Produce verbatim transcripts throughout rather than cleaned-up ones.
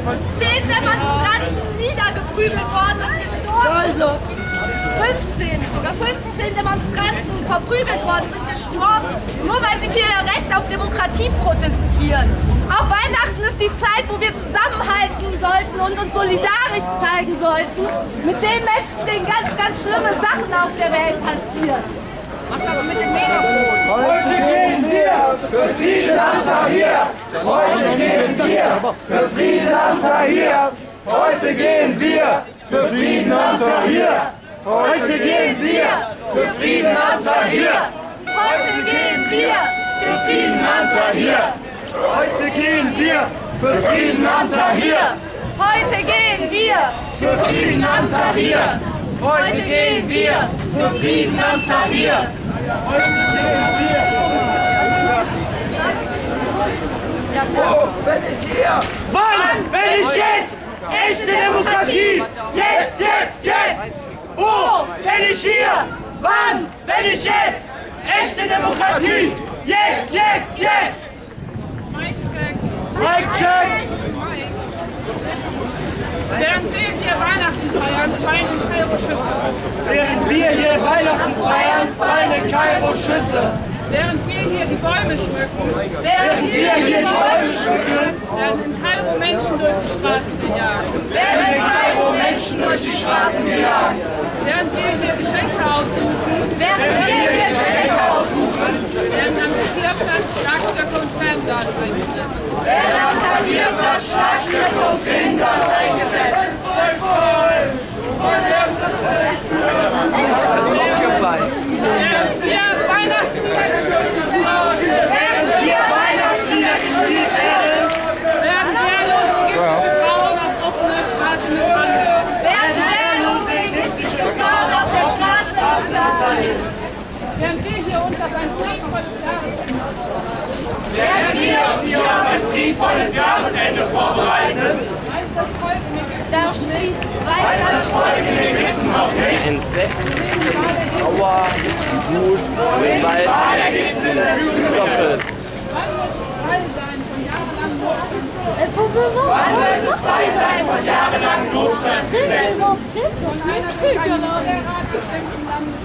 Zehn Demonstranten niedergeprügelt worden und gestorben. fünfzehn, sogar fünfzehn Demonstranten verprügelt worden sind gestorben, nur weil sie für ihr Recht auf Demokratie protestieren. Auch Weihnachten ist die Zeit, wo wir zusammenhalten sollten und uns solidarisch zeigen sollten mit den Menschen, denen ganz, ganz schlimme Sachen auf der Welt passieren. Mach das mit dem Megafon. Heute gehen wir für Frieden Antahir. Heute gehen wir für Frieden Antahir. Heute gehen wir für Frieden Antahir. Heute gehen wir für Frieden Antahir. Heute gehen wir für Frieden Antahir. Heute gehen wir für Frieden Antahir. Heute gehen wir für Frieden Antahir. Heute gehen wir für Frieden Antahir. Heute gehen wir. Wo bin ich hier? Wann bin ich jetzt? Echte Demokratie! Jetzt, jetzt, jetzt! Wo bin ich hier? Wann bin ich jetzt? Echte Demokratie! Jetzt, jetzt, jetzt! Mic check! Während wir hier Weihnachten feiern, fallen in Kairo Schüsse. Während wir hier Weihnachten feiern, fallen in Kairo Schüsse. Während wir hier die Bäume schmücken, Während wir hier die Bäume schmücken, werden in Kairo Menschen durch die Straßen gejagt. Werden in Kairo Menschen durch die Straßen gejagt. Während wir hier Geschenke aussuchen, Während wir hier Geschenke aussuchen, werden am Tierplatz Schlagstöcke und Tränengas eingesetzt. werden am Klavierplatz Schlagstöcke und Tränengas eingesetzt. Während wir Weihnachtslieder gespielt werden, Während wir Weihnachtslieder gespielt werden, werden wehrlose ägyptische Frauen auf offener Straße misshandelt. werden wehrlose ägyptische Frauen auf der Straße misshandelt. Während wir hier uns auf ein friedvolles Jahresende Während wir uns hier auf ein friedvolles Jahresende vorbereiten, weiß das Volk in Ägypten Da noch nicht, weiß das Volk in Ägypten noch nicht. Aua, gut, weil Wahlergebnisse doppelt. wann wird es frei sein von jahrelangem Notstand Wann wird es frei sein von jahrelangem Notstandsgesetz? von einer durch einen Militärrat bestimmten Landes,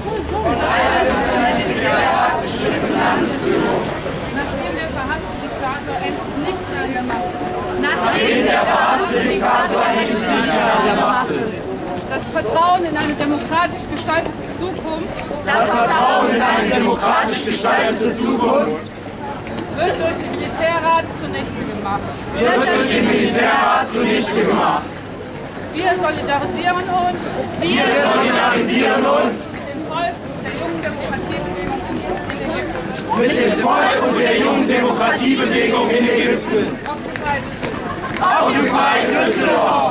nachdem der verhasste Diktator endlich nicht mehr an der Macht ist? Nachdem der verhasste Diktator endlich nicht mehr an der Macht ist. Das Vertrauen in eine demokratisch gestaltete Zukunft Das Vertrauen in eine demokratisch gestaltete Zukunft wird durch den Militärrat zunichte gemacht. wird durch den Militärrat zunichte gemacht. Wir solidarisieren uns Wir solidarisieren uns mit dem Volk der jungen Demokratiebewegung in Ägypten. mit dem Volk und der jungen Demokratiebewegung in Ägypten. Occupy Occupy Düsseldorf!